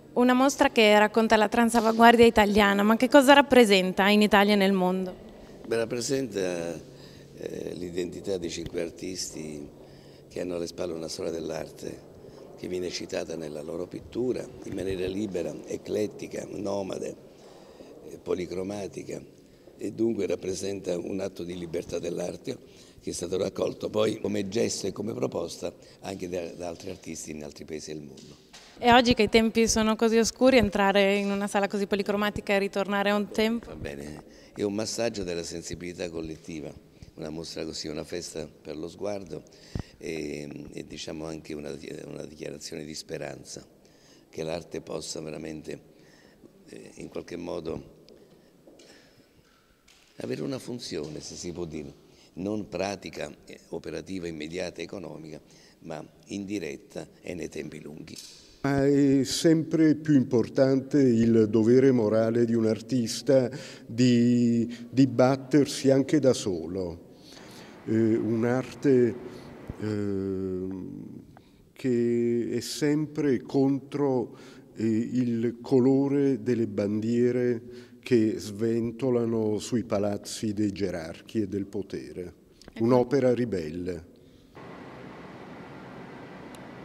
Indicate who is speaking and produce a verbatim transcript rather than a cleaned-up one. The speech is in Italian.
Speaker 1: Una mostra che racconta la transavanguardia italiana, ma che cosa rappresenta in Italia e nel mondo?
Speaker 2: Beh, rappresenta eh, l'identità di cinque artisti che hanno alle spalle una storia dell'arte che viene citata nella loro pittura in maniera libera, eclettica, nomade, eh, policromatica, e dunque rappresenta un atto di libertà dell'arte che è stato raccolto poi come gesto e come proposta anche da, da altri artisti in altri paesi del mondo.
Speaker 1: E oggi che i tempi sono così oscuri, entrare in una sala così policromatica e ritornare a un tempo?
Speaker 2: Va bene, è un massaggio della sensibilità collettiva, una mostra così, una festa per lo sguardo e, e diciamo anche una, una dichiarazione di speranza che l'arte possa veramente eh, in qualche modo avere una funzione, se si può dire, non pratica, eh, operativa, immediata, economica, ma indiretta e nei tempi lunghi.
Speaker 3: Ma è sempre più importante il dovere morale di un artista di, di battersi anche da solo. Eh, un'arte eh, che è sempre contro eh, il colore delle bandiere che sventolano sui palazzi dei gerarchi e del potere. Un'opera ribelle.